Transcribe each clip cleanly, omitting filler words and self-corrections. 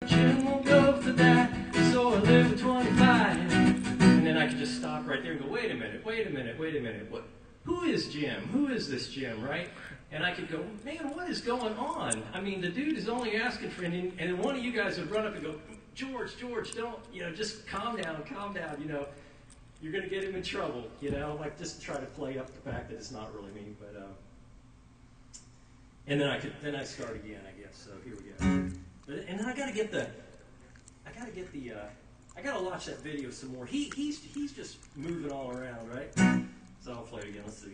Jim won't go for that, so I live at 25. And then I could just stop right there and go, wait a minute. Who is Jim? Who is this Jim, right? And I could go, man, what is going on? I mean, the dude is only asking for, and then one of you guys would run up and go, George, don't, just calm down, you're going to get him in trouble, like just try to play up the fact that it's not really me, but, and then I start again, I guess, so here we go. And then I got to watch that video some more. He's just moving all around, right? So I'll play it again, let's see.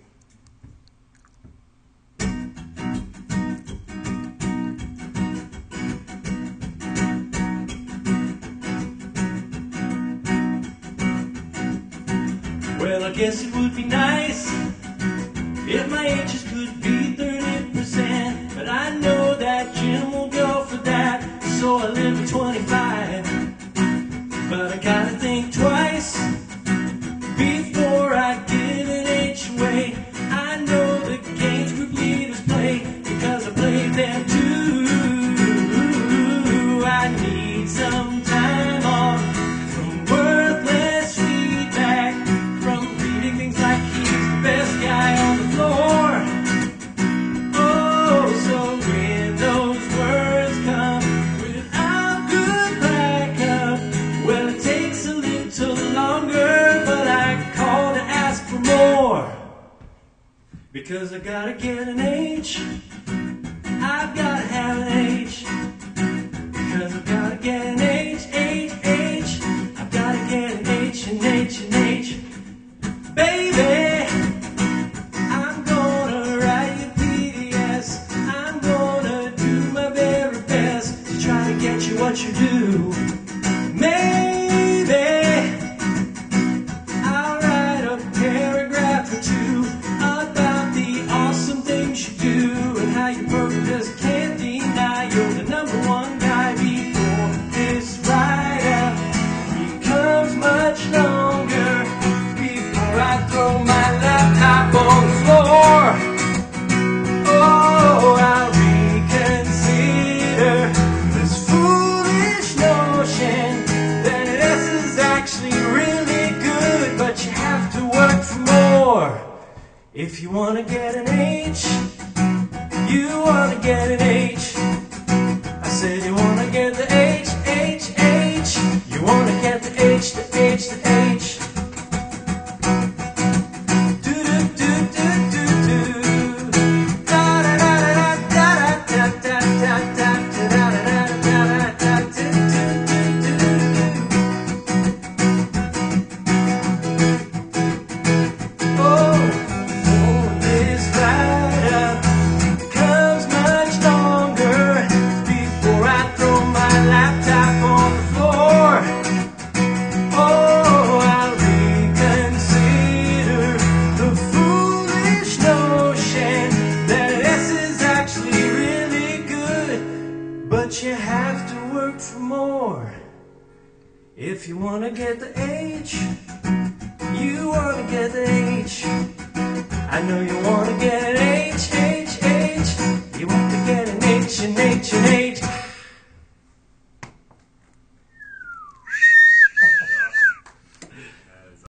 Well, I guess it would be nice if my ages could be 30%, but I know that Jim won't go for that, so I live at 25. But I gotta think twice before I give an age away. I know the games group leaders play because I played them too. I need some time off from worthless feedback, from reading things like he's the best guy on the floor. Oh, so when those words come without good backup, well, it takes a little longer, but I call to ask for more. Because I gotta get an H, I've gotta have an H. Because I've gotta get an H, I've gotta get an H and H and H. Baby, I'm gonna write you PDS. I'm gonna do my very best to try to get you what you do. Maybe I'll write a paragraph or two about the awesome things you do and how you purpose can't deny you're the #1 guy before this write-up becomes much longer, before I throw my laptop on the floor. Oh, I'll reconsider this foolish notion that S is actually really good, but you have to work for more. If you want to get an H, you want to get an H. I said you want to get the H, you want to get the H, the H, the H. But you have to work for more. If you want to get the H, you want to get the H. I know you want to get an H. You want to get an H and H and H.